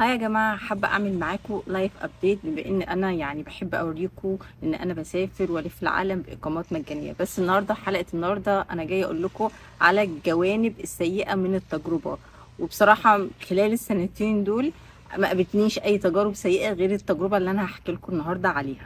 هاي يا جماعه، حابه اعمل معاكم لايف ابديت بما ان انا بحب اوريكم ان انا بسافر والف العالم باقامات مجانيه. بس النهارده حلقه النهارده انا جايه اقول لكم على الجوانب السيئه من التجربه. وبصراحه خلال السنتين دول ما قابلتنيش اي تجارب سيئه غير التجربه اللي انا هحكي لكم النهارده عليها.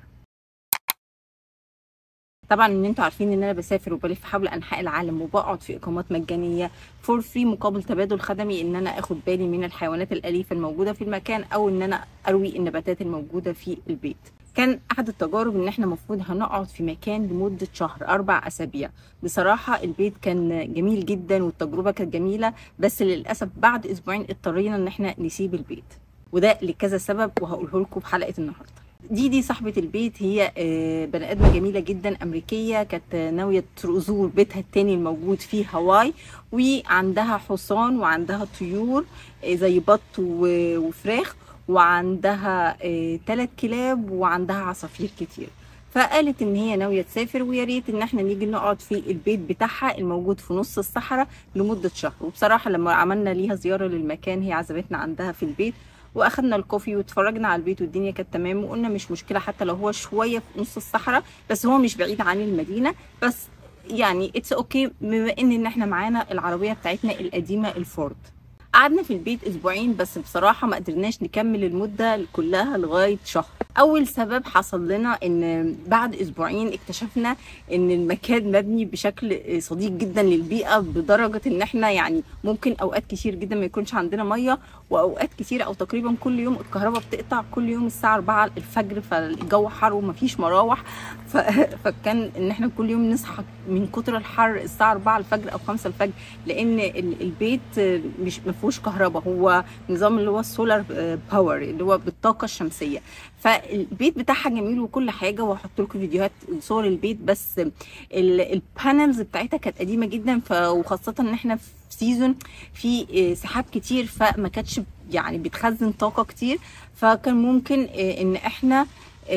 طبعا ان انتوا عارفين ان انا بسافر وبلف حول انحاء العالم وبقعد في اقامات مجانيه فور فري مقابل تبادل خدمي، ان انا اخد بالي من الحيوانات الاليفه الموجوده في المكان او ان انا اروي النباتات الموجوده في البيت. كان احد التجارب ان احنا المفروض هنقعد في مكان لمده شهر 4 اسابيع. بصراحه البيت كان جميل جدا والتجربه كانت جميله، بس للاسف بعد اسبوعين اضطرينا ان احنا نسيب البيت، وده لكذا سبب وهقوله لكم في حلقه النهارده. دي صاحبة البيت، هي بني آدمة جميلة جدا أمريكية، كانت ناوية تزور بيتها التاني الموجود في هاواي، وعندها حصان وعندها طيور زي بط وفراخ، وعندها 3 كلاب وعندها عصافير كتير. فقالت ان هي ناويه تسافر ويا ريت ان احنا نيجي نقعد في البيت بتاعها الموجود في نص الصحراء لمده شهر. وبصراحه لما عملنا ليها زياره للمكان هي عزمتنا عندها في البيت، واخدنا الكوفي واتفرجنا على البيت والدنيا كانت تمام، وقلنا مش مشكله حتى لو هو شويه في نص الصحراء، بس هو مش بعيد عن المدينه، بس اتس اوكي بما ان احنا معانا العربيه بتاعتنا القديمه الفورد. قعدنا في البيت اسبوعين، بس بصراحه ما قدرناش نكمل المده كلها لغايه شهر. اول سبب حصل لنا ان بعد اسبوعين اكتشفنا ان المكان مبني بشكل صديق جدا للبيئه، بدرجه ان احنا ممكن اوقات كتير جدا ما يكونش عندنا ميه، واوقات كتير او تقريبا كل يوم الكهرباء بتقطع كل يوم الساعه 4 الفجر، فالجو حر ومفيش مراوح. فكان ان احنا كل يوم نصحى من كتر الحر الساعه 4 الفجر او 5 الفجر، لان البيت مش مفيهوش كهرباء، هو نظام اللي هو السولار باور اللي هو بالطاقه الشمسيه. فالبيت بتاعها جميل وكل حاجه، وهحط لكم فيديوهات صور البيت، بس البانلز بتاعتها كانت قديمه جدا، وخاصه ان احنا في سيزون في سحاب كتير، فما كانتش بتخزن طاقه كتير، فكان ممكن ان احنا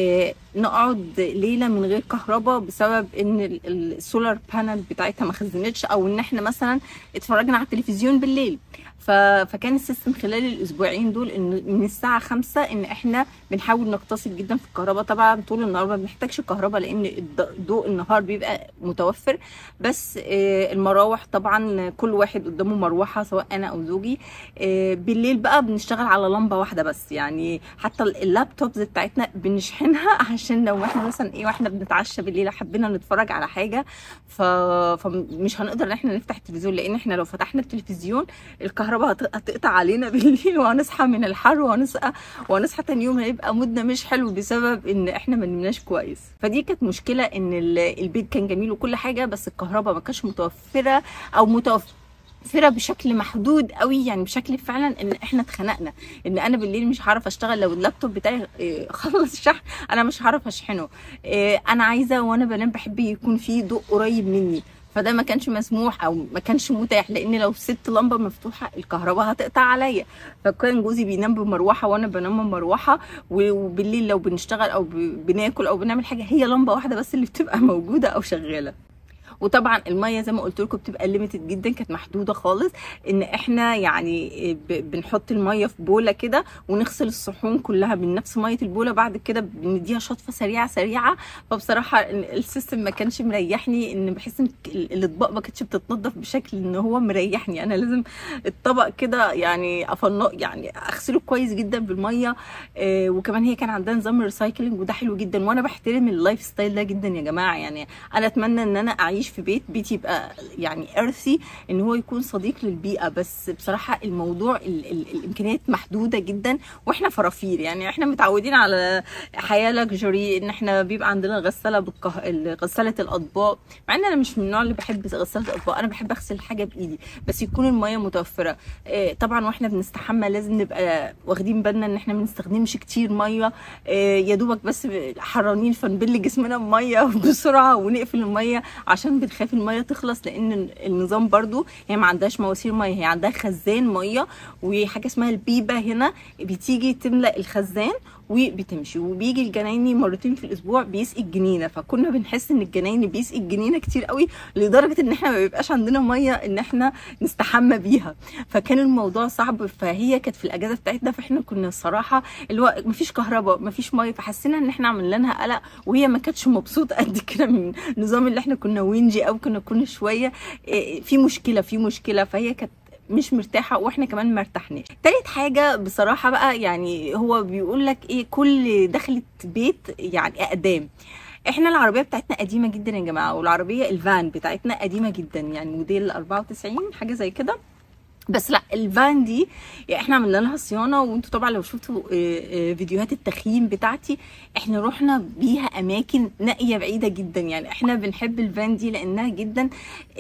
نقعد ليله من غير كهرباء بسبب ان السولار بانل بتاعتها ما خزنتش، او ان احنا مثلا اتفرجنا على التلفزيون بالليل. فكان السيستم خلال الاسبوعين دول ان من الساعه 5 ان احنا بنحاول نقتصد جدا في الكهرباء. طبعا طول النهار ما بنحتاجش كهرباء لان ضوء النهار بيبقى متوفر، بس المراوح طبعا كل واحد قدامه مروحه سواء انا او زوجي. بالليل بقى بنشتغل على لمبه واحده بس، حتى اللابتوبز بتاعتنا بنشحنها عشان لو احنا مثلا واحنا بنتعشى بالليل حبينا نتفرج على حاجه، فمش هنقدر ان احنا نفتح التلفزيون، لان احنا لو فتحنا التلفزيون الكهرباء هتقطع علينا بالليل، وهنصحى من الحر وهنصحى تاني يوم هيبقى مودنا مش حلو بسبب ان احنا ما نمناش كويس. فدي كانت مشكله، ان البيت كان جميل وكل حاجه، بس الكهرباء ما كانتش متوفره او متوفره بشكل محدود قوي، بشكل فعلا ان احنا اتخنقنا، ان انا بالليل مش هعرف اشتغل لو اللابتوب بتاعي خلص شحن، انا مش هعرف اشحنه. انا عايزه وانا بنام بحب يكون في ضوء قريب مني، فده ما كانش مسموح او ما كانش متاح، لان لو سبت لمبه مفتوحه الكهرباء هتقطع عليا. فكان جوزي بينام بمروحه وانا بنام بمروحه، وبالليل لو بنشتغل او بناكل او بنعمل حاجه هي لمبه واحده بس اللي بتبقى موجوده او شغاله. وطبعا الميه زي ما قلت لكم بتبقى ليميتد جدا، كانت محدوده خالص، ان احنا بنحط الميه في بوله كده ونغسل الصحون كلها من نفس ميه البوله، بعد كده بنديها شطفه سريعه. فبصراحه السيستم ما كانش مريحني، ان بحس ان الاطباق ما كانتش بتتنضف بشكل ان هو مريحني، انا لازم الطبق كده اغسله كويس جدا بالميه. وكمان هي كان عندها نظام ريسايكلينج وده حلو جدا، وانا بحترم اللايف ستايل ده جدا يا جماعه. انا اتمنى ان انا اعيش في بيتي يبقى ارثي، ان هو يكون صديق للبيئه، بس بصراحه الموضوع الامكانيات محدوده جدا، واحنا فرافير، احنا متعودين على حياه لاكجري، ان احنا بيبقى عندنا غساله غساله الاطباق، مع ان انا مش من النوع اللي بحب غساله الاطباق، انا بحب اغسل الحاجه بايدي، بس يكون الميه متوفره. طبعا واحنا بنستحمى لازم نبقى واخدين بالنا ان احنا ما نستخدمش كتير ميه، يا دوبك بس حرانين فنبل جسمنا بميه بسرعه ونقفل الميه عشان بنخاف الميه تخلص، لان النظام برضو هي ما عندهاش مواسير ميه، هي عندها خزان ميه، وحاجه اسمها البيبه هنا بتيجي تملأ الخزان وبتمشي. وبيجي الجنايني مرتين في الاسبوع بيسقي الجنينه، فكنا بنحس ان الجنايني بيسقي الجنينه كتير قوي لدرجه ان احنا ما بيبقاش عندنا ميه ان احنا نستحمى بيها، فكان الموضوع صعب. فهي كانت في الاجازه بتاعتنا، فاحنا كنا الصراحه اللي هو مفيش كهرباء مفيش ميه، فحسينا ان احنا عملنا لها قلق، وهي ما كانتش مبسوطه قد كده من النظام اللي احنا كنا وينجي او كنا كل شويه في مشكله، فهي كانت مش مرتاحه واحنا كمان ما ارتحناش. تالت حاجه بصراحه بقى، يعني هو بيقول لك ايه، كل دخلة بيت يعني اقدام. احنا العربيه بتاعتنا قديمه جدا يا جماعه، والعربيه الفان بتاعتنا قديمه جدا، يعني موديل 94 حاجه زي كده. بس لا، الفان دي يعني احنا عملنا لها صيانه، وانتوا طبعا لو شفتوا فيديوهات التخييم بتاعتي احنا رحنا بيها اماكن نائيه بعيده جدا. يعني احنا بنحب الفان دي لانها جدا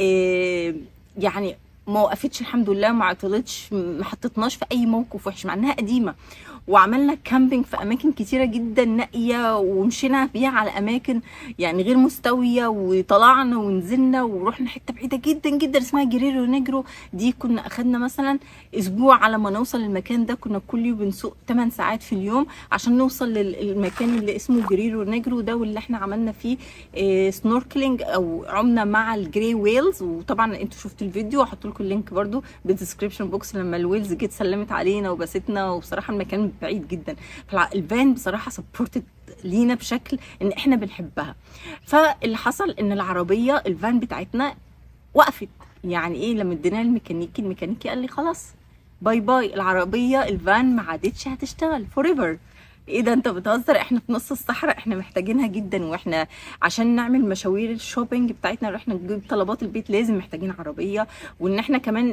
يعني ما وقفتش الحمد لله، ما عطلتش، ما حطتناش في اي موقف وحش مع انها قديمه. وعملنا كامبينج في اماكن كتيره جدا نائيه، ومشينا بيها على اماكن يعني غير مستويه، وطلعنا ونزلنا ورحنا حته بعيده جدا جدا اسمها جريرو نيجرو. دي كنا اخدنا مثلا اسبوع على ما نوصل للمكان ده، كنا كل يوم بنسوق 8 ساعات في اليوم عشان نوصل للمكان اللي اسمه جريرو نيجرو ده، واللي احنا عملنا فيه سنوركلينج او عمنا مع الجري ويلز. وطبعا انتوا شفتوا الفيديو، هحط لكم اللينك برده بالديسكربشن بوكس لما الويلز جت سلمت علينا وبستنا، وبصراحه المكان بعيد جدا. فالفان بصراحه سبورتد لينا بشكل ان احنا بنحبها. فاللي حصل ان العربيه الفان بتاعتنا وقفت. يعني ايه، لما اديناها الميكانيكي قال لي خلاص باي باي، العربيه الفان ما عادتش هتشتغل فور ايفر. ايه ده، انت بتهزر؟ احنا في نص الصحراء، احنا محتاجينها جدا، واحنا عشان نعمل مشاوير الشوبينج بتاعتنا، احنا نجيب طلبات البيت لازم محتاجين عربيه. وان احنا كمان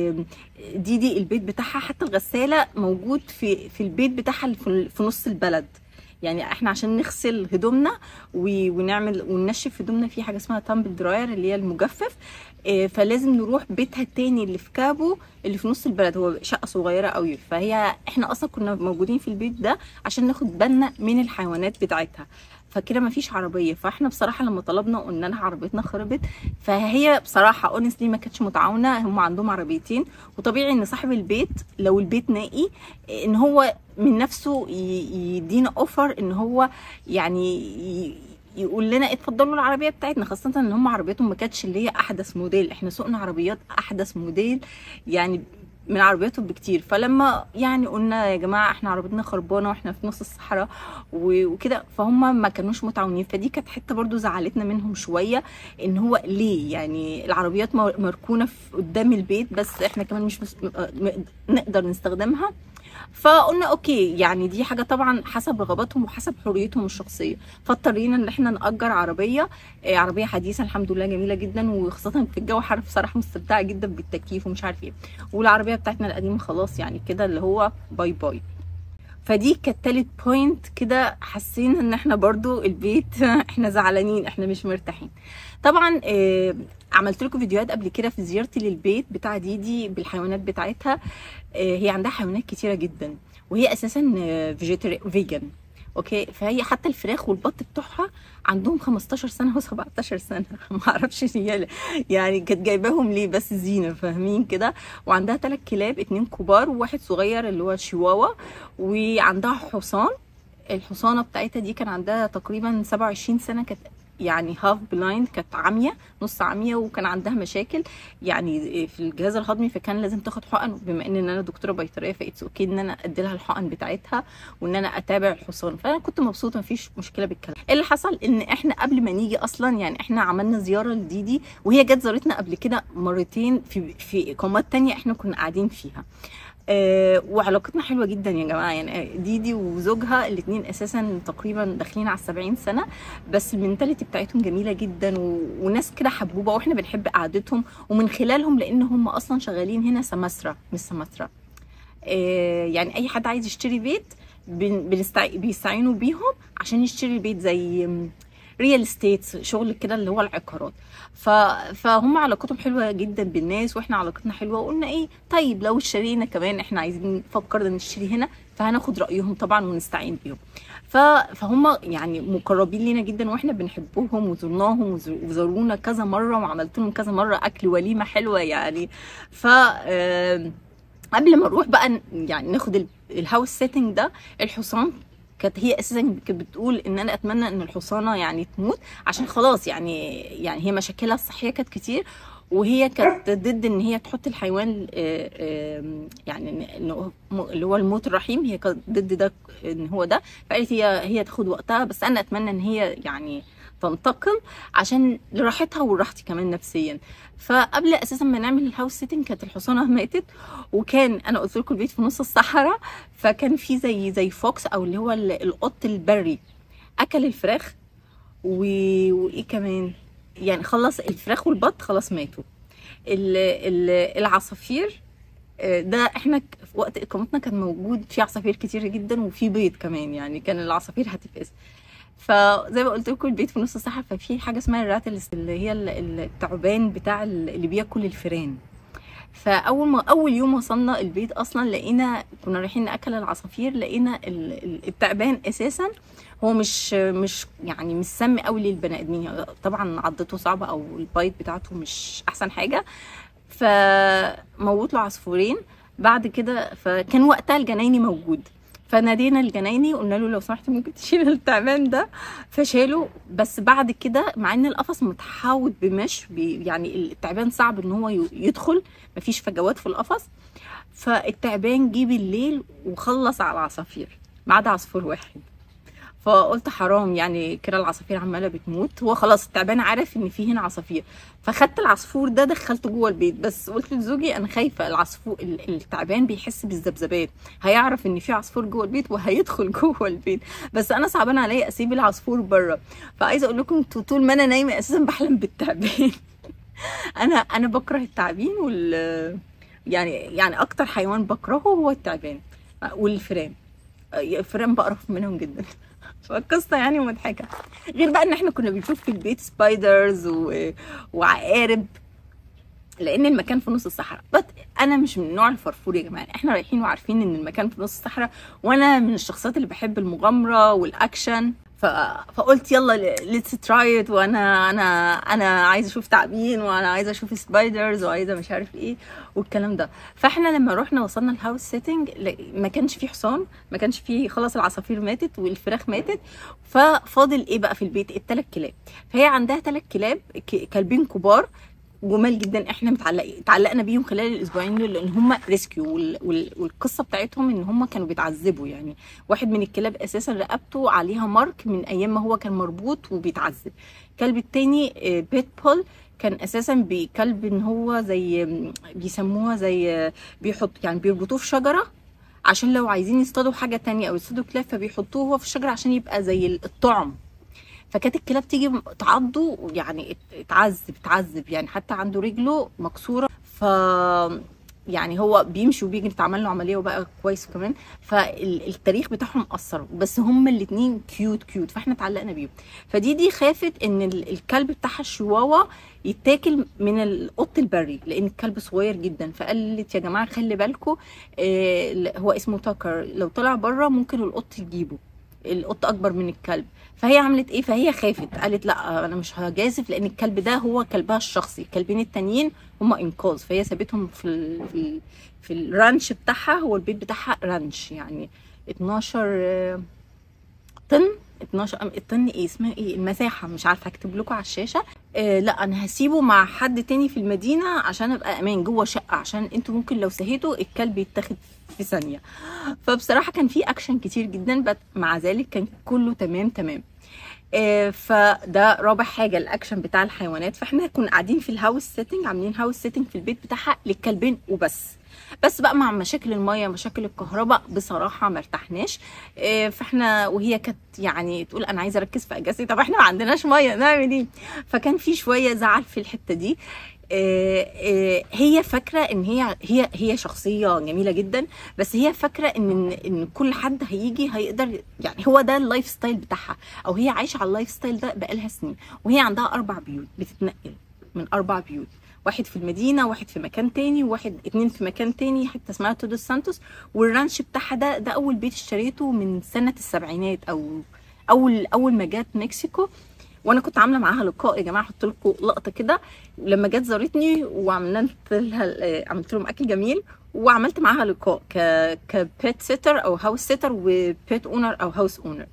دي البيت بتاعها حتى الغساله موجود في البيت بتاعها في نص البلد. يعني احنا عشان نغسل هدومنا ونعمل وننشف هدومنا في حاجه اسمها تامبل دراير اللي هي المجفف، فلازم نروح بيتها التاني اللي في كابو اللي في نص البلد، هو شقه صغيره قوي. فهي احنا اصلا كنا موجودين في البيت ده عشان ناخد بالنا من الحيوانات بتاعتها، فكده مفيش عربيه. فاحنا بصراحه لما طلبنا قلنا لها عربيتنا خربت، فهي بصراحه اونستلي ما كانتش متعاونه. هم عندهم عربيتين، وطبيعي ان صاحب البيت لو البيت نائي ان هو من نفسه يدينا اوفر ان هو يعني يقول لنا اتفضلوا العربيه بتاعتنا، خاصه ان هم عربيتهم ما كانتش اللي هي احدث موديل. احنا سوقنا عربيات احدث موديل يعني من عربياتهم بكتير. فلما يعني قلنا يا جماعه احنا عربيتنا خربانه واحنا في نص الصحراء وكده، فهم ما كانوش متعاونين. فدي كانت حته برضو زعلتنا منهم شويه، ان هو ليه يعني العربيات مركونه قدام البيت بس احنا كمان مش نقدر نستخدمها. فقلنا اوكي، يعني دي حاجه طبعا حسب رغباتهم وحسب حريتهم الشخصيه. فاضطرينا ان احنا نأجر عربيه حديثه الحمد لله جميله جدا، وخاصه في الجو حر بصراحه مستمتعه جدا بالتكييف ومش عارف ايه. والعربيه بتاعتنا القديمه خلاص يعني كده اللي هو باي باي. فدي كانت تالت بوينت كده، حاسين ان احنا برضو البيت احنا زعلانين، احنا مش مرتاحين. طبعا عملت لكم فيديوهات قبل كده في زيارتي للبيت بتاع ديدي بالحيوانات بتاعتها. هي عندها حيوانات كتيره جدا، وهي اساسا فيجن اوكي. فهي حتى الفراخ والبط بتوعها عندهم 15 سنه و17 سنه ما اعرفش هي يعني كانت جايباهم ليه، بس زينه فاهمين كده. وعندها 3 كلاب، 2 كبار وواحد صغير اللي هو الشيواوا. وعندها حصان، الحصانه بتاعتها دي كان عندها تقريبا 27 سنه، كانت يعني هاف بلايند، كانت عمية نص عمية، وكان عندها مشاكل يعني في الجهاز الهضمي، فكان لازم تاخد حقن. بما ان انا دكتوره بيطريه فايتس اوكي ان انا ادي لها الحقن بتاعتها وان انا اتابع الحصان. فانا كنت مبسوطه مفيش مشكله بالكلام. اللي حصل ان احنا قبل ما نيجي اصلا يعني احنا عملنا زياره لديدي، وهي جت زارتنا قبل كده مرتين في اقامات تانية احنا كنا قاعدين فيها. وعلاقتنا حلوه جدا يا جماعه. يعني ديدي وزوجها الاثنين اساسا تقريبا داخلين على 70 سنه، بس المنتاليتي بتاعتهم جميله جدا وناس كده حبوبه، واحنا بنحب قعدتهم ومن خلالهم، لان هم اصلا شغالين هنا سمسره مش سمسره. يعني اي حد عايز يشتري بيت بيستعينوا بيهم عشان يشتري بيت، زي ريال استيت، شغل كده اللي هو العقارات. فهم علاقتهم حلوه جدا بالناس، واحنا علاقتنا حلوه. وقلنا ايه، طيب لو اشترينا كمان احنا عايزين فكرنا نشتري هنا، فهناخد رايهم طبعا ونستعين بيهم. فهم يعني مقربين لينا جدا، واحنا بنحبهم وزرناهم وزارونا كذا مره، وعملت لهم كذا مره اكل وليمه حلوه يعني. ف قبل ما نروح بقى يعني ناخد الهاوس سيتنج ده، الحصان كانت هي اساسا كانت بتقول ان انا اتمنى ان الحصانه يعني تموت عشان خلاص يعني هي مشاكلها الصحيه كانت كتير، وهي كانت ضد ان هي تحط الحيوان يعني انه اللي هو الموت الرحيم، هي كانت ضد ده ان هو ده. فقالت هي تاخد وقتها، بس انا اتمنى ان هي يعني تنتقل عشان لراحتها وراحتي كمان نفسيا. فقبل اساسا ما نعمل الهاوس سيتنج كانت الحصانه ماتت، وكان انا قلت لكم البيت في نص الصحراء، فكان في زي فوكس او اللي هو القط البري اكل الفراخ وايه كمان، يعني خلص الفراخ والبط خلاص ماتوا. العصافير ده احنا في وقت اقامتنا كان موجود في عصافير كتير جدا وفي بيض كمان، يعني كان العصافير هتفقس. فزي ما قلت لكم البيت في نص الصحراء، ففي حاجه اسمها الراتلز اللي هي التعبان بتاع اللي بياكل الفيران. اول يوم وصلنا البيت اصلا لقينا، كنا رايحين ناكل العصافير، لقينا التعبان اساسا هو مش يعني مش سم قوي للبني ادمين، طبعا عضته صعبه او البايت بتاعته مش احسن حاجه، فموت له عصفورين. بعد كده فكان وقتها الجنايني موجود، فنادينا الجنايني قلنا له لو سمحت ممكن تشيل التعبان ده، فشاله. بس بعد كده مع ان القفص متحوط بمش يعني التعبان صعب ان هو يدخل، مفيش فجوات في القفص، فالتعبان جه بالليل وخلص على العصافير ما عدا عصفور واحد. فقلت حرام يعني كده العصافير عماله بتموت، هو خلاص التعبان عارف ان في هنا عصافير، فخدت العصفور ده دخلته جوه البيت. بس قلت لزوجي انا خايفه العصفور التعبان بيحس بالذبذبات، هيعرف ان في عصفور جوه البيت وهيدخل جوه البيت، بس انا صعبان عليا اسيب العصفور بره. فعايزه اقول لكم طول ما انا نايمه اساسا بحلم بالتعبان. انا بكره التعابين يعني اكتر حيوان بكرهه هو التعبان والفئران. الفئران بقرف منهم جدا. فالقصه يعني مضحكه، غير بقى ان احنا كنا بنشوف في البيت سبايدرز وعقارب، لان المكان في نص الصحراء. بس انا مش من نوع الفرفور يا جماعه، احنا رايحين وعارفين ان المكان في نص الصحراء، وانا من الشخصيات اللي بحب المغامره والاكشن، فقلت يلا ليتس تراي ات، وانا عايزه اشوف تعابين، وانا عايزه اشوف سبايدرز، وعايزه مش عارف ايه والكلام ده. فاحنا لما رحنا وصلنا الهاوس سيتنج ما كانش فيه حصان، ما كانش فيه، خلاص العصافير ماتت والفراخ ماتت، ففاضل ايه بقى في البيت؟ الثلاث كلاب. فهي عندها 3 كلاب، كلبين كبار جمال جدا، احنا اتعلقنا بيهم خلال الاسبوعين دول، لان هم ريسكيو، والقصه بتاعتهم ان هم كانوا بيتعذبوا. يعني واحد من الكلاب اساسا رقبته عليها مارك من ايام ما هو كان مربوط وبيتعذب. الكلب التاني بيت بول كان اساسا بكلب ان هو زي بيسموها زي بيحط يعني بيربطوه في شجره عشان لو عايزين يصطادوا حاجه تانية او يصطادوا كلاب فبيحطوه هو في الشجره عشان يبقى زي الطعم. فكانت الكلاب تيجي تعضه يعني اتعذب يعني، حتى عنده رجله مكسوره، ف يعني هو بيمشي وبيجري، اتعمل له عمليه وبقى كويس كمان. فالتاريخ بتاعهم اثر، بس هما الاثنين كيوت، فاحنا اتعلقنا بيهم. فدي خافت ان الكلب بتاعها الشواوا يتاكل من القط البري، لان الكلب صغير جدا. فقالت يا جماعه خلي بالكم، هو اسمه تاكر، لو طلع بره ممكن القط يجيبه، القط اكبر من الكلب. فهي عملت ايه؟ فهي خافت، قالت لا انا مش هجازف، لان الكلب ده هو كلبها الشخصي، الكلبين التانيين هم انقاذ. فهي سابتهم في الرانش بتاعها، هو البيت بتاعها رانش يعني 12 طن، 12 طن ايه اسمها ايه المساحه مش عارفه اكتب لكم على الشاشه. لا انا هسيبه مع حد تاني في المدينه عشان ابقى امان جوه شقه، عشان انتوا ممكن لو سهيتوا الكلب يتاخد في ثانيه. فبصراحه كان في اكشن كتير جدا، بس مع ذلك كان كله تمام. فده رابع حاجه الاكشن بتاع الحيوانات. فاحنا كنا قاعدين في الهاوس سيتنج، عاملين هاوس سيتنج في البيت بتاعها للكلبين وبس. بس بقى مع مشاكل الميه مشاكل الكهرباء بصراحه ما ارتحناش. فاحنا وهي كانت يعني تقول انا عايزه اركز في اجازتي، طب احنا ما عندناش ميه نعمل ايه؟ فكان في شويه زعل في الحته دي. هي فاكره ان هي شخصيه جميله جدا، بس هي فاكره ان كل حد هيجي هيقدر، يعني هو ده اللايف ستايل بتاعها، او هي عايشه على اللايف ستايل ده بقالها سنين. وهي عندها 4 بيوت بتتنقل من 4 بيوت، واحد في المدينه، واحد في مكان تاني، واحد 2 في مكان تاني حته اسمها تودوس سانتوس. والرانش بتاعها ده اول بيت اشتريته من سنه السبعينات، او اول ما جت مكسيكو. وانا كنت عامله معاها لقاء يا جماعه، احط لكم لقطه كده لما جت زارتني، وعملنا لها عملت لهم اكل جميل، وعملت معاها لقاء كبيت سيتر او هاوس سيتر وبيت اونر او هاوس اونر.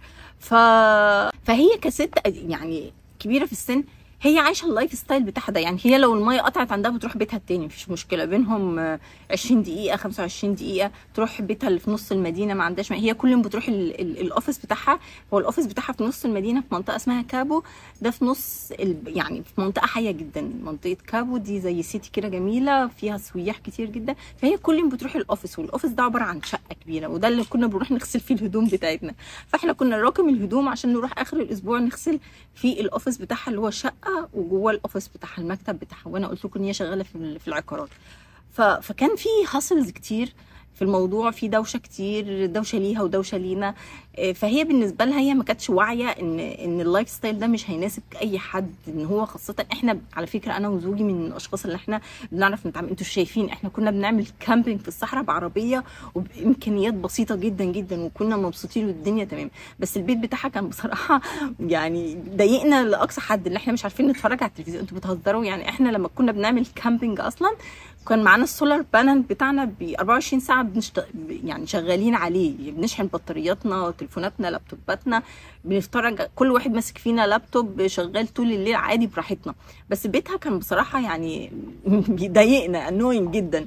فهي كست يعني كبيره في السن، هي عايشه اللايف ستايل بتاعها ده. يعني هي لو الميه قطعت عندها بتروح بيتها التاني مفيش مشكله، بينهم 20 دقيقه 25 دقيقه تروح بيتها اللي في نص المدينه، ما عندهاش هي كل يوم بتروح الاوفيس بتاعها. هو الاوفيس بتاعها في نص المدينه في منطقه اسمها كابو، ده في نص يعني في منطقه حيه جدا. منطقه كابو دي زي سيتي كده جميله فيها سياح كتير جدا، فهي كل يوم بتروح الاوفيس، والاوفيس ده عباره عن شقه كبيره، وده اللي كنا بنروح نغسل فيه الهدوم بتاعتنا. فاحنا كنا نراكم الهدوم عشان نروح اخر الاسبوع نغسل في الاوفيس بتاعها اللي هو شقه، وجوه الاوفيس بتاعها المكتب بتاعها. وانا قلت لكم ان هي شغاله في العقارات. فكان في هاسلز كتير في الموضوع، في دوشه كتير، دوشه ليها ودوشه لينا. فهي بالنسبه لها هي ما كانتش واعيه ان اللايف ستايل ده مش هيناسب اي حد، ان هو خاصه احنا على فكره انا وزوجي من الاشخاص اللي احنا بنعرف نتعامل. انتوا شايفين احنا كنا بنعمل كامبينج في الصحراء بعربيه وبامكانيات بسيطه جدا جدا، وكنا مبسوطين والدنيا تمام. بس البيت بتاعها كان بصراحه يعني ضايقنا لاقصى حد، اللي احنا مش عارفين نتفرج على التلفزيون. انتوا بتهزروا يعني. احنا لما كنا بنعمل كامبينج اصلا كان معانا السولار بانل بتاعنا ب 24 ساعه يعني شغالين عليه، بنشحن بطارياتنا تليفوناتنا لابتوباتنا، بنتفرج كل واحد ماسك فينا لابتوب شغال طول الليل عادي براحتنا. بس بيتها كان بصراحه يعني بيضايقنا انوين جدا.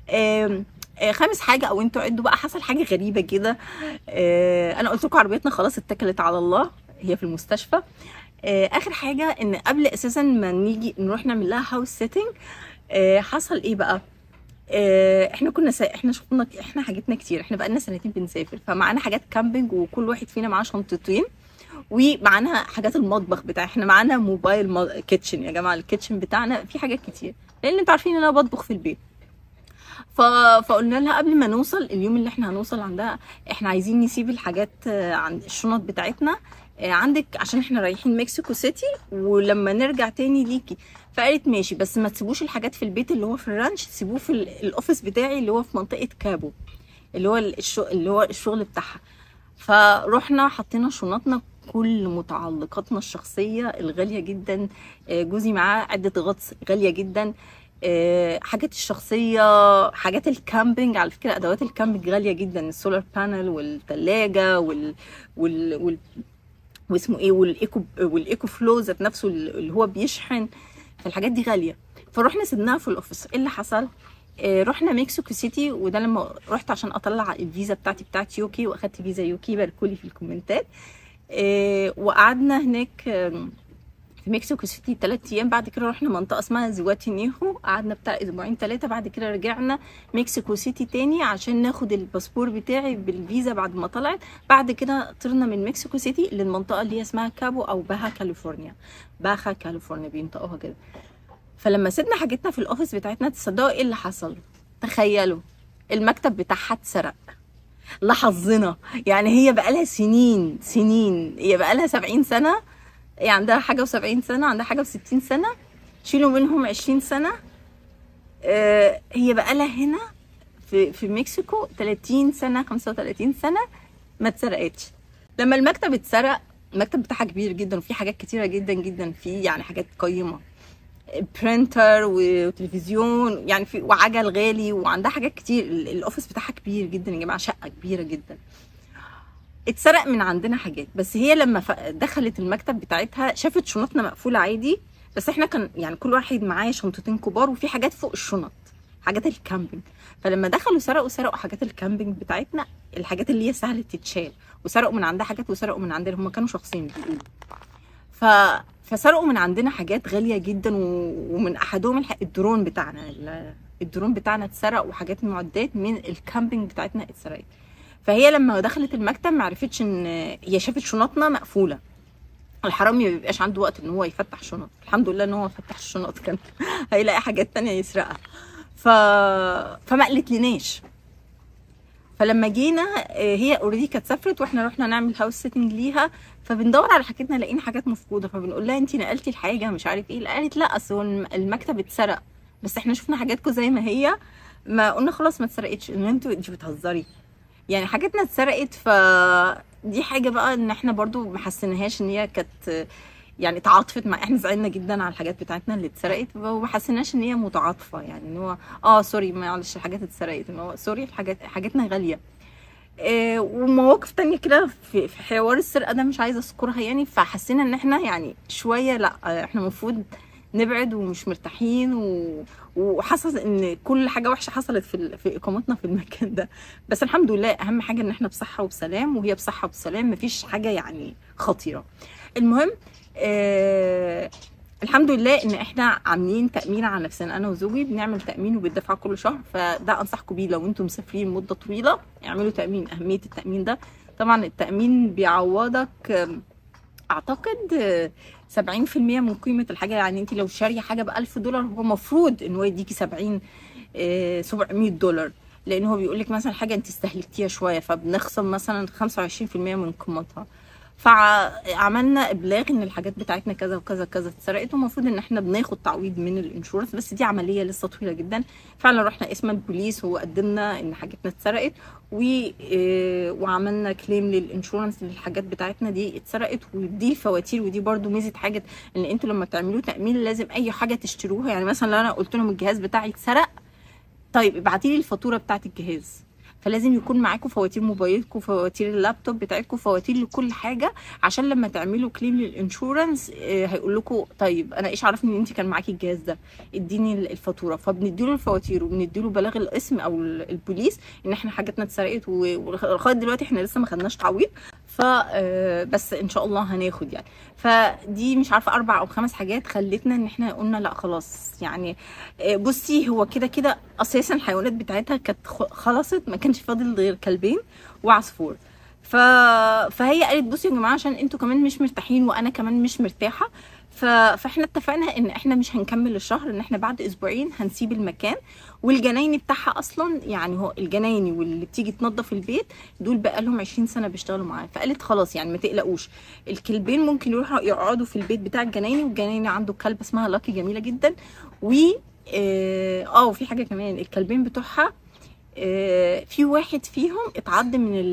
خامس حاجه، او انتوا عدوا بقى، حصل حاجه غريبه كده. انا قلت لكم عربيتنا خلاص اتكلت على الله، هي في المستشفى. اخر حاجه ان قبل اساسا ما نيجي نروح نعمل لها هاوس سيتنج، حصل ايه بقى؟ احنا كنا احنا شفنا احنا حاجتنا كتير، احنا بقالنا سنتين بنسافر، فمعانا حاجات كامبينج وكل واحد فينا معاه شنطتين، ومعانا حاجات المطبخ بتاع، احنا معانا موبايل كيتشن يا جماعه. الكيتشن بتاعنا فيه حاجات كتير، لان انتوا عارفين ان انا بطبخ في البيت. فقلنا لها قبل ما نوصل اليوم اللي احنا هنوصل عندها، احنا عايزين نسيب الحاجات عند الشنط بتاعتنا عندك عشان احنا رايحين مكسيكو سيتي، ولما نرجع تاني ليكي. فقالت ماشي، بس ما تسيبوش الحاجات في البيت اللي هو في الرانش، تسيبوه في الاوفيس بتاعي اللي هو في منطقه كابو، اللي هو الشغل بتاعها. فروحنا حطينا شنطنا كل متعلقاتنا الشخصيه الغاليه جدا، جوزي معاه عده غطس غاليه جدا، حاجات الشخصيه، حاجات الكامبينج. على فكره ادوات الكامبينج غاليه جدا، السولار بانل والثلاجه واسمه ايه والايكو فلو ذات نفسه اللي هو بيشحن. فالحاجات دي غاليه. فروحنا سيبناها في الاوفيس. ايه اللي حصل؟ رحنا مكسيكو سيتي، وده لما رحت عشان اطلع الفيزا بتاعت يوكي، واخدت فيزا يوكي، باركولي في الكومنتات. وقعدنا هناك في مكسيكو سيتي 3 ايام. بعد كده رحنا منطقه اسمها زواتينيهو، قعدنا بتاع اسبوعين 3. بعد كده رجعنا مكسيكو سيتي تاني عشان ناخد الباسبور بتاعي بالفيزا بعد ما طلعت. بعد كده طرنا من مكسيكو سيتي للمنطقه اللي هي اسمها كابو او باها كاليفورنيا بينطقوها كده. فلما سيبنا حاجتنا في الاوفيس بتاعتنا، تصدقوا ايه اللي حصل؟ تخيلوا، المكتب بتاعها اتسرق لحظنا. يعني هي بقالها سنين، هي بقالها 70 سنه، هي عندها حاجه و70 سنه، عندها حاجه و60 سنه، شيلوا منهم 20 سنه. هي بقالها هنا في مكسيكو 30 سنه 35 سنه ما اتسرقتش. لما المكتب اتسرق، المكتب بتاعها كبير جدا وفي حاجات كتيره جدا جدا فيه، يعني حاجات قيمه، برينتر وتلفزيون يعني، في وعجل غالي، وعندها حاجات كتير. الاوفيس بتاعها كبير جدا يا جماعه، شقه كبيره جدا. اتسرق من عندنا حاجات. بس هي لما دخلت المكتب بتاعتها شافت شنطنا مقفوله عادي، بس احنا كان يعني كل واحد معاه شنطتين كبار، وفي حاجات فوق الشنط، حاجات الكامبينج. فلما دخلوا سرقوا حاجات الكامبينج بتاعتنا، الحاجات اللي هي سهله تتشال، وسرقوا من عندها حاجات وسرقوا من عندنا. هم كانوا شخصين بيقولوا. فسرقوا من عندنا حاجات غاليه جدا، ومن احدهم الدرون بتاعنا اتسرق، وحاجات المعدات من الكامبينج بتاعتنا اتسرقت. فهي لما دخلت المكتب ما عرفتش ان هي شافت شنطنا مقفوله. الحرامي ما بيبقاش عنده وقت ان هو يفتح شنط، الحمد لله ان هو ما فتحش الشنط، كان هيلاقي حاجات تانية يسرقها. فما قالتلناش. فلما جينا، هي اوريدي كانت سافرت، واحنا رحنا نعمل هاوس سيتنج ليها، فبندور على حاجتنا لقينا حاجات مفقوده. فبنقول لها انت نقلتي الحاجه مش عارف ايه. قالت لا، اصل المكتب اتسرق، بس احنا شفنا حاجاتكم زي ما هي، ما قلنا خلاص ما اتسرقتش. ان انت بتهزري يعني، حاجاتنا اتسرقت. فدي حاجه بقى ان احنا برضو ما حسيناهاش ان هي كانت يعني تعاطفت مع، احنا زعلنا جدا على الحاجات بتاعتنا اللي اتسرقت، وما حسيناش ان هي متعاطفه، يعني ان هو سوري معلش الحاجات اتسرقت، ان هو سوري حاجاتنا غاليه. ومواقف تانية كده في حوار السرقه ده مش عايزه اذكرها يعني. فحسينا ان احنا يعني شويه لا، احنا المفروض نبعد ومش مرتاحين، وحاسس ان كل حاجه وحشه حصلت في اقامتنا في المكان ده. بس الحمد لله اهم حاجه ان احنا بصحه وبسلام، وهي بصحه وبسلام، مفيش حاجه يعني خطيره. المهم الحمد لله ان احنا عاملين تامين على نفسنا، انا وزوجي بنعمل تامين وبندفع كل شهر. فده انصحكم بيه لو انتم مسافرين مده طويله، اعملوا تامين. اهميه التامين ده طبعا التامين بيعوضك اعتقد 70% من قيمه الحاجه. يعني انت لو شاريه حاجه ب$1000 هو المفروض ان هو يديكي 700$، لان هو بيقول لك مثلا حاجه انت استهلكتيها شويه فبنخصم مثلا 25% من قيمتها. فعملنا ابلاغ ان الحاجات بتاعتنا كذا وكذا كذا اتسرقت، ومفروض ان احنا بناخد تعويض من الانشورنس، بس دي عمليه لسه طويله جدا. فعلا رحنا اسم البوليس وقدمنا ان حاجاتنا اتسرقت، وعملنا كليم للانشورنس للحاجات بتاعتنا دي اتسرقت. ودي الفواتير، ودي برده ميزه حاجه ان انتوا لما تعملوا تامين لازم اي حاجه تشتروها. يعني مثلا لو انا قلت لهم الجهاز بتاعي اتسرق، طيب ابعتي لي الفاتوره بتاعت الجهاز. فلازم يكون معاكم فواتير موبايلكم، فواتير اللابتوب بتاعتكم، فواتير لكل حاجه، عشان لما تعملوا كليم للانشورنس هيقول لكم طيب انا ايش عرفني ان انت كان معاكي الجهاز ده، اديني الفاتوره. فبنديله الفواتير وبنديله بلاغ الاسم او البوليس ان احنا حاجاتنا اتسرقت. ولغايه دلوقتي احنا لسه ما خدناش تعويض، بس ان شاء الله هناخد يعني. فدي مش عارفه 4 أو 5 حاجات خلتنا ان احنا قلنا لا خلاص. يعني بصي هو كده كده اساسا الحيوانات بتاعتها كانت خلصت، ما كانش فاضل غير كلبين وعصفور. فهي قالت بصوا يا جماعه عشان انتوا كمان مش مرتاحين وانا كمان مش مرتاحه، فاحنا اتفقنا ان احنا مش هنكمل الشهر، ان احنا بعد اسبوعين هنسيب المكان. والجنايني بتاعها اصلا يعني هو الجنايني واللي بتيجي تنظف البيت دول بقى لهم 20 سنه بيشتغلوا معايا. فقالت خلاص يعني ما تقلقوش، الكلبين ممكن يروحوا يقعدوا في البيت بتاع الجنايني، والجنايني عنده كلبه اسمها لاكي جميله جدا. وفي حاجه كمان، الكلبين بتوعها في واحد فيهم اتعض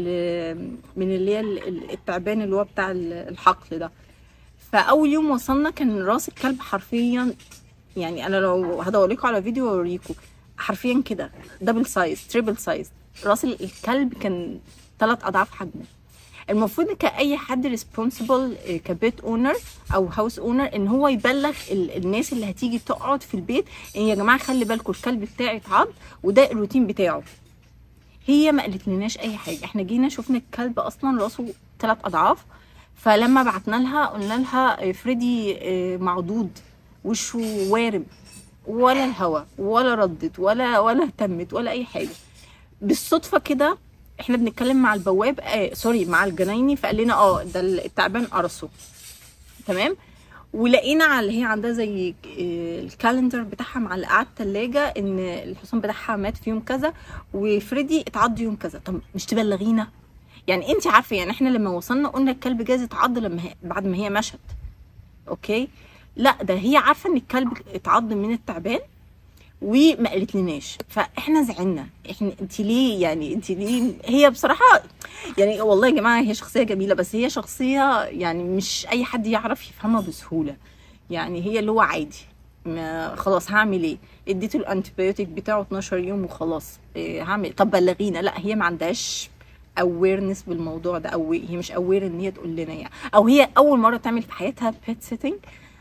من اللي هي التعبان اللي هو بتاع الحقل ده. فاول يوم وصلنا كان راس الكلب حرفيا، يعني انا لو هدورلكوا على فيديو اوريكم حرفيا كده دبل سايز تريبل سايز. راس الكلب كان 3 أضعاف حجمه. المفروض كأي حد ريسبونسبل كبيت اونر او هاوس اونر ان هو يبلغ الناس اللي هتيجي تقعد في البيت ان يا جماعه خلي بالكم الكلب بتاعي اتعض وده الروتين بتاعه. هي ما قالتلناش اي حاجه، احنا جينا شفنا الكلب اصلا راسه 3 أضعاف. فلما بعتنا لها قلنا لها افرضي معضود وشه وارم، ولا الهوا ولا ردت ولا اهتمت ولا اي حاجه. بالصدفه كده احنا بنتكلم مع البواب سوري مع الجنايني، فقال لنا ده التعبان قرصه تمام. ولقينا على اللي هي عندها زي الكالندر بتاعها معلقه على الثلاجه ان الحصان بتاعها مات في يوم كذا وفريدي اتعض يوم كذا. طب مش تبلغينا؟ يعني انت عارفه، يعني احنا لما وصلنا قلنا الكلب جاز اتعض بعد ما هي مشت، اوكي؟ لا ده هي عارفه ان الكلب اتعض من التعبان وما قالت لناش. فاحنا زعلنا، انت ليه يعني انت ليه؟ هي بصراحه يعني والله يا جماعه هي شخصيه جميله، بس هي شخصيه يعني مش اي حد يعرف يفهمها بسهوله. يعني هي اللي هو عادي، ما خلاص هعمل ايه؟ اديته الانتيبيوتيك بتاعه 12 يوم وخلاص. هعمل طب بلغينا؟ لا هي ما عندهاش اويرنس بالموضوع ده، او هي مش اوير ان هي تقول لنا يعني، او هي اول مره تعمل في حياتها بيت سيتنج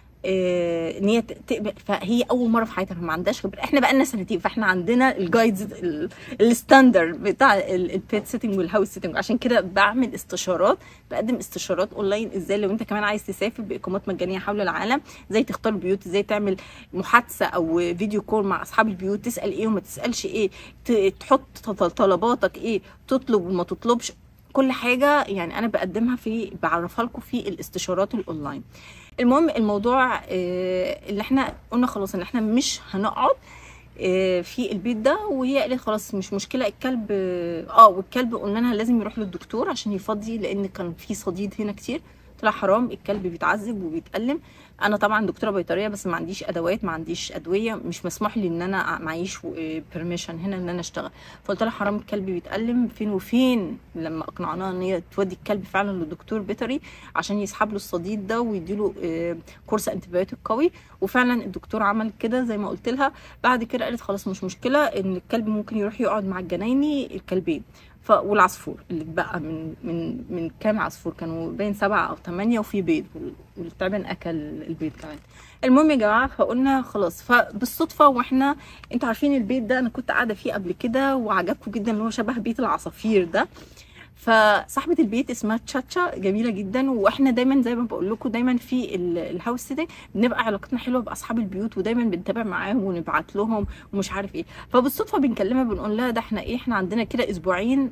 ان هي تقبل. فهي اول مره في حياتها فما عندهاش خبره. احنا بقى لنا سنتين فاحنا عندنا الجايدز الستاندرد بتاع البيت سيتنج والهاوس سيتنج. عشان كده بعمل استشارات، بقدم استشارات اونلاين ازاي لو انت كمان عايز تسافر باقامات مجانيه حول العالم، ازاي تختار بيوت، ازاي تعمل محادثه او فيديو كول مع اصحاب البيوت، تسال ايه وما تسالش ايه، تحط طلباتك ايه، تطلب وما تطلبش، كل حاجه يعني انا بقدمها بعرفها لكم في الاستشارات الاونلاين. المهم الموضوع اللي احنا قلنا خلاص ان احنا مش هنقعد في البيت ده. وهي قالت خلاص مش مشكله الكلب والكلب قلنا لها لازم يروح للدكتور عشان يفضي، لان كان في صديد هنا كتير. قلت قلت لها حرام، الكلب بيتعذب وبيتألم. انا طبعا دكتوره بيطريه بس ما عنديش ادوات، ما عنديش ادويه، مش مسموح لي ان انا معيش بيرميشن هنا ان انا اشتغل. فقلت لها حرام الكلب بيتألم. فين وفين لما اقنعناها ان هي تودي الكلب فعلا لدكتور بيطري عشان يسحب له الصديد ده ويديله كورس انتبيوتيك قوي. وفعلا الدكتور عمل كده زي ما قلت لها. بعد كده قالت خلاص مش مشكله ان الكلب ممكن يروح يقعد مع الجنايني الكلبين والعصفور اللي اتبقى من كام عصفور، كانوا باين 7 أو 8 وفي بيض، والتعبان اكل البيض كمان. المهم يا جماعه فقلنا خلاص. فبالصدفه واحنا انتوا عارفين البيت ده انا كنت قاعده فيه قبل كده وعجبكم جدا، اللي هو شبه بيت العصافير ده. فصاحبه البيت اسمها تشاتشا، جميله جدا. واحنا دايما زي ما بقول لكم دايما في الهاوس سيتنج بنبقى علاقتنا حلوه باصحاب البيوت، ودايما بنتابع معاهم ونبعت لهم ومش عارف ايه. فبالصدفه بنكلمها بنقول لها ده احنا ايه، احنا عندنا كده اسبوعين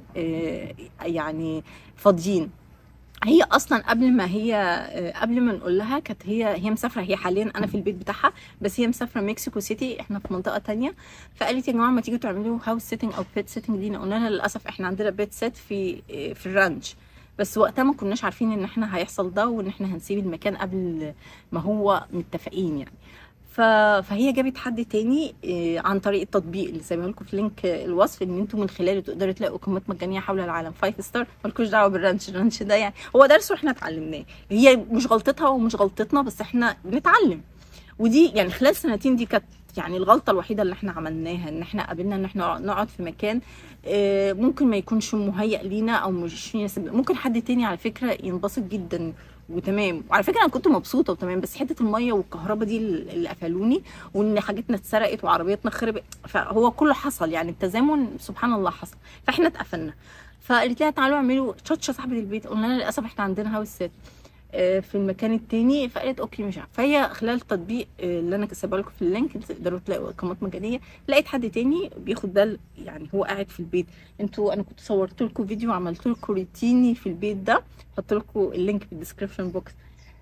يعني فاضيين. هي اصلا قبل ما نقول لها كانت هي مسافره. هي حاليا انا في البيت بتاعها بس هي مسافره مكسيكو سيتي، احنا في منطقه تانية. فقالت يا جماعه ما تيجوا تعملوا هاوس سيتنج او بيت سيتنج لينا. قلنا لها للاسف احنا عندنا بيت سيت في الرانش، بس وقتها ما كناش عارفين ان احنا هيحصل ده وان احنا هنسيب المكان قبل ما هو متفقين يعني. فهي جابت حد تاني عن طريق التطبيق اللي سايبه لكم في لينك الوصف، ان انتم من خلاله تقدروا تلاقوا اقامات مجانيه حول العالم 5 ستار. مالكوش دعوه بالرانش، الرانش ده يعني هو درس واحنا اتعلمناه، هي مش غلطتها ومش غلطتنا بس احنا بنتعلم. ودي يعني خلال سنتين دي كانت يعني الغلطه الوحيده اللي احنا عملناها، ان احنا قابلنا ان احنا نقعد في مكان ممكن ما يكونش مهيأ لينا او مش يناسب. ممكن حد تاني على فكره ينبسط جدا وتمام، وعلى فكره انا كنت مبسوطه وتمام، بس حته الميه والكهرباء دي اللي قفلوني، وان حاجتنا اتسرقت وعربيتنا خربت. فهو كله حصل يعني التزامن سبحان الله حصل، فاحنا اتقفلنا. فقالت لها تعالوا اعملوا تشاتشا صاحبه البيت. قلنا لها للاسف احنا عندنا هاوس سيت في المكان التاني. فقالت اوكي مش عارفه. فهي خلال التطبيق اللي انا سايبه لكم في اللينك تقدروا تلاقوا اقامات مجانيه، لقيت حد تاني بياخد ده يعني هو قاعد في البيت. انا كنت صورت لكم فيديو وعملت لكم روتيني في البيت ده، هحط لكم اللينك في الديسكربشن بوكس.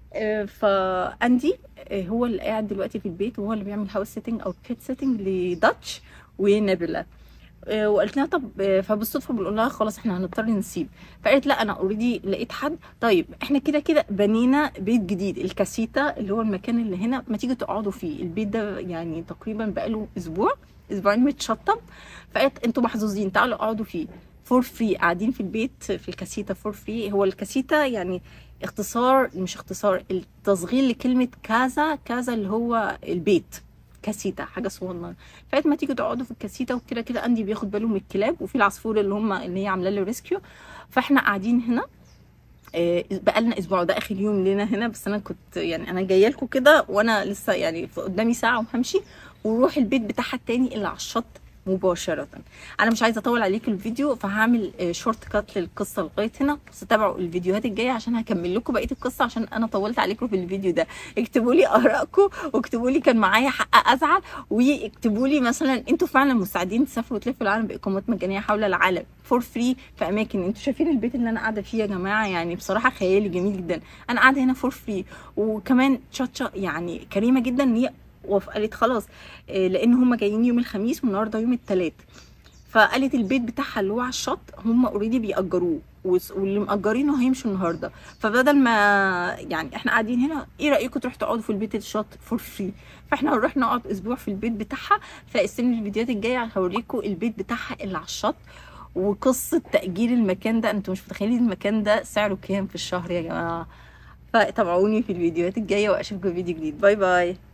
فاندي هو اللي قاعد دلوقتي في البيت وهو اللي بيعمل هاوس سيتنج او بيت سيتنج لداتش ونابيلا. وقالت لها طب فبالصدفه بنقول لها خلاص احنا هنضطر نسيب. فقالت لا انا اوريدي لقيت حد. طيب احنا كده كده بنينا بيت جديد الكاسيتا اللي هو المكان اللي هنا، ما تيجوا تقعدوا فيه. البيت ده يعني تقريبا بقاله اسبوعين متشطب. فقالت انتوا محظوظين تعالوا اقعدوا فيه فور فري، قاعدين في البيت في الكاسيتا فور فري. هو الكاسيتا يعني اختصار، مش اختصار، التصغير لكلمه كازا. كازا اللي هو البيت، كاسيتا حاجه صغننه. فقالت ما تيجوا تقعدوا في الكاسيتا، وكده كده اندي بياخد باله من الكلاب وفي العصفور اللي هي عامله له ريسكيو. فاحنا قاعدين هنا بقالنا اسبوع، ده اخر يوم لنا هنا. بس انا كنت يعني انا جايه لكم كده وانا لسه يعني قدامي ساعه وهمشي ونروح البيت بتاعها التاني اللي على الشط مباشره. انا مش عايزه اطول عليكم الفيديو فهعمل شورت كات للقصه لغايه هنا، بس تابعوا الفيديوهات الجايه عشان هكمل لكم بقيه القصه، عشان انا طولت عليكم في الفيديو ده. اكتبوا لي ارائكم واكتبوا لي كان معايا حق ازعل، واكتبوا لي مثلا انتوا فعلا مستعدين تسافروا وتلفوا العالم باقامات مجانيه حول العالم فور فري في اماكن. انتوا شايفين البيت اللي انا قاعده فيه يا جماعه، يعني بصراحه خيالي جميل جدا. انا قاعده هنا فور فري. وكمان تشاتشا يعني كريمه جدا ان هي وقالت خلاص لان هم جايين يوم الخميس والنهارده يوم الثلاث. فقالت البيت بتاعها اللي هو على الشط هم اوريدي بيأجروه واللي مأجرينه هيمشوا النهارده. فبدل ما يعني احنا قاعدين هنا، ايه رأيكم تروحوا تقعدوا في البيت الشط فور فري؟ فاحنا هنروح نقعد اسبوع في البيت بتاعها. فاستنوا الفيديوهات الجايه هوريكم البيت بتاعها اللي على الشط وقصه تأجير المكان ده. انتوا مش متخيلين المكان ده سعره كام في الشهر يا جماعه. فتابعوني في الفيديوهات الجايه واشوفكم في فيديو جديد. باي باي.